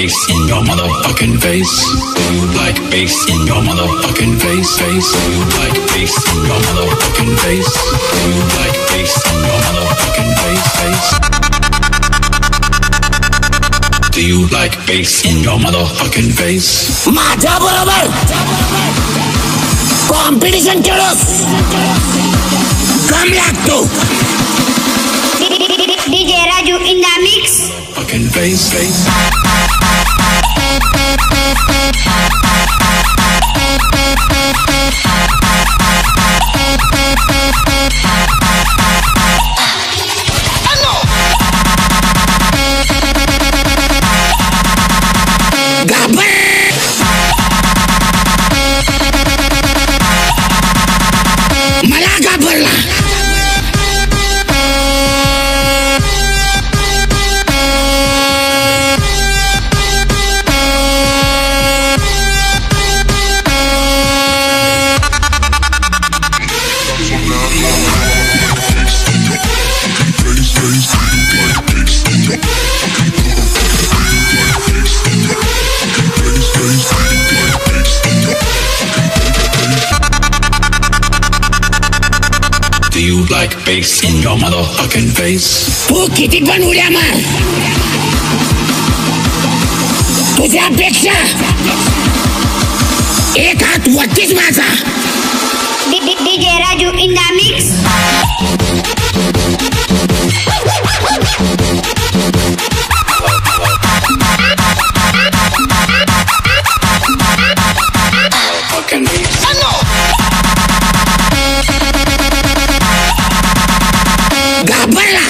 bass in your motherfucking face? Do you like bass in your motherfucking face? Do you like bass in your motherfucking face? Do you like bass in your motherfucking face? Do you like bass in your motherfucking face? माझ्या बरोबर competition केलंस कम लागतो. DJ Raju in the mix. Fucking face. मला घाबरला. Do you like bass in your motherfucking face? तू किती पण उड्या मार, तुझ्यापेक्षा एक हात वरतीच माझा. DJ Raju in the mix. Fucking face. घाबरला.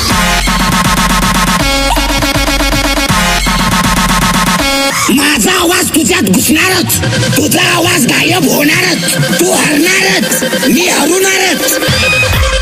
माझा आवाज तुझ्यात घुसणारच, तुझा आवाज गायब होणारच, तू हरणारच, मी हरवणारच.